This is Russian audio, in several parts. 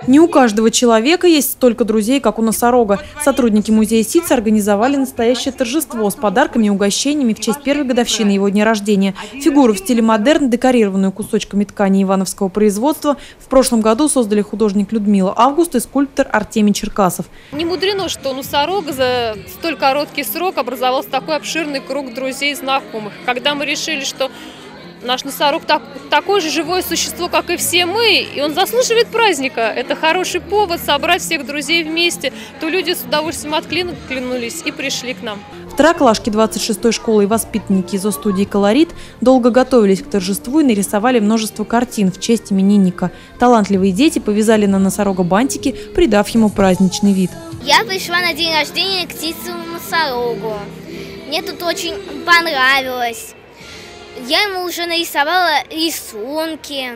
Не у каждого человека есть столько друзей, как у носорога. Сотрудники музея Сица организовали настоящее торжество с подарками и угощениями в честь первой годовщины его дня рождения. Фигуру в стиле модерн, декорированную кусочками ткани ивановского производства, в прошлом году создали художник Людмила Август и скульптор Артемий Черкасов. Не мудрено, что у носорога за столь короткий срок образовался такой обширный круг друзей и знакомых. Когда мы решили, что наш носорог такое же живое существо, как и все мы, и он заслуживает праздника. Это хороший повод собрать всех друзей вместе. То люди с удовольствием откликнулись и пришли к нам. В Тараклашке 26-й школы и воспитанники из студии «Колорит» долго готовились к торжеству и нарисовали множество картин в честь именинника. Талантливые дети повязали на носорога бантики, придав ему праздничный вид. Я пришла на день рождения к птицевому носорогу. Мне тут очень понравилось. Я ему уже нарисовала рисунки.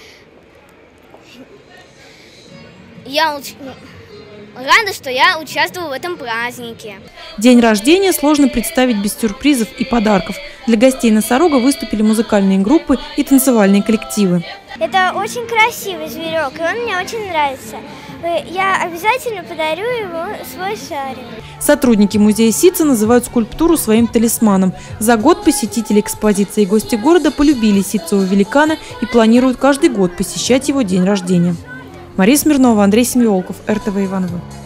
Я рада, что я участвовала в этом празднике. День рождения сложно представить без сюрпризов и подарков. Для гостей носорога выступили музыкальные группы и танцевальные коллективы. Это очень красивый зверек, и он мне очень нравится. Я обязательно подарю ему свой шарик. Сотрудники музея Сица называют скульптуру своим талисманом. За год посетители экспозиции и гости города полюбили ситцевого великана и планируют каждый год посещать его день рождения. Мария Смирнова, Андрей Семиволков, РТВ Иваново.